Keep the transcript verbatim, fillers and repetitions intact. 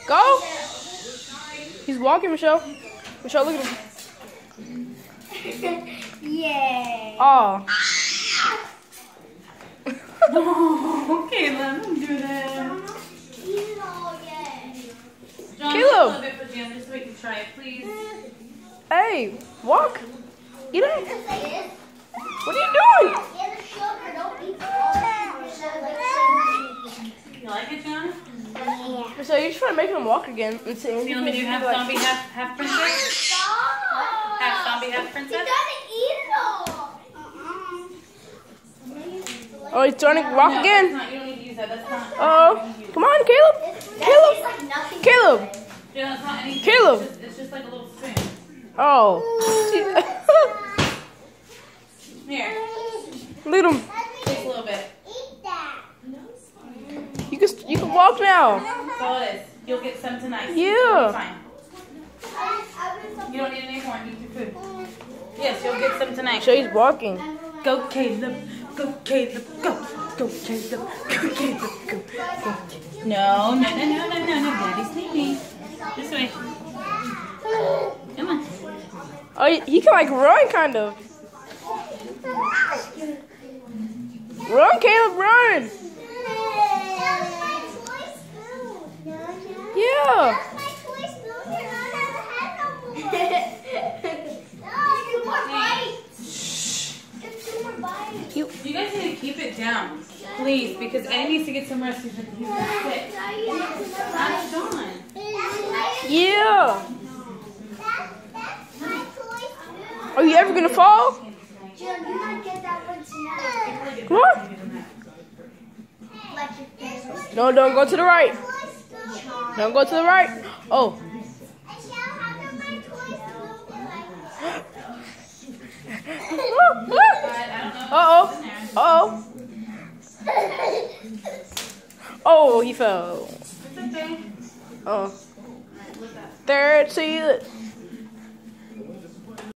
Go. He's walking, Michelle. Michelle, look at him. Yeah. Oh. Oh, Caleb, don't do that. John, Caleb. a little bit for Jan, just so we can try it, please. Hey, walk. Eat it. What are you doing? You like it, John? Michelle, you're just trying to make him walk again. And see, So you want me to do half like, zombie, half, half princess? Half zombie, half princess? Oh, he's trying to walk No, again. that's not, you don't need to use that. That's not. Oh, come on, Caleb. Caleb. Caleb. Yeah, that's not anything. Caleb. It's just, it's just like a little spoon. Oh. Here, Look at him. take a little bit. You can you can walk now. That's all it is. You'll get some tonight. Yeah. You'll be fine. You don't need any more. Eat your food. Yes, you'll get some tonight. Michelle, he's walking. Go, Caleb. Go, Caleb. Go. Go, Caleb. Go, Caleb. Go. Go. No, no, no, no, no, no, no. Daddy's sleeping. This way. Come on. Oh, he, he can like run, kind of. Run, Caleb, run. Yeah. You, you guys need to keep it down, please, because Eddie needs to get some rest. He's he's sick. That's John. Yeah. Are you ever gonna fall? Come on. No, don't go to the right. Don't go to the right. Oh. Uh-oh. Uh-oh. Oh, he fell. Oh. Third seed.